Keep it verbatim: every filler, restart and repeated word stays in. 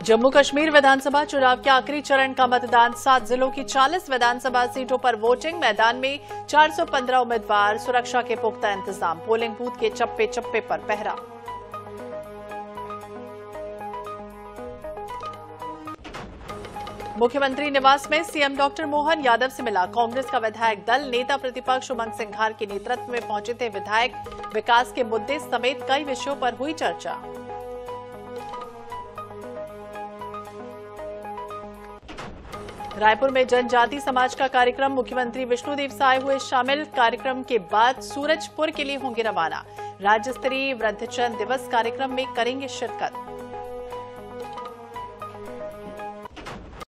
जम्मू कश्मीर विधानसभा चुनाव के आखिरी चरण का मतदान, सात जिलों की चालीस विधानसभा सीटों पर वोटिंग। मैदान में चार सौ पंद्रह उम्मीदवार, सुरक्षा के पुख्ता इंतजाम, पोलिंग बूथ के चप्पे चप्पे पर पहरा। मुख्यमंत्री निवास में सीएम डॉक्टर मोहन यादव से मिला कांग्रेस का विधायक दल। नेता प्रतिपक्ष उमंग सिंघार के नेतृत्व में पहुंचे थे विधायक। विकास के मुद्दे समेत कई विषयों पर हुई चर्चा। रायपुर में जनजाति समाज का कार्यक्रम, मुख्यमंत्री विष्णुदेव साय हुए शामिल। कार्यक्रम के बाद सूरजपुर के लिए होंगे रवाना। राज्य स्तरीय वृद्धजन दिवस कार्यक्रम में करेंगे शिरकत।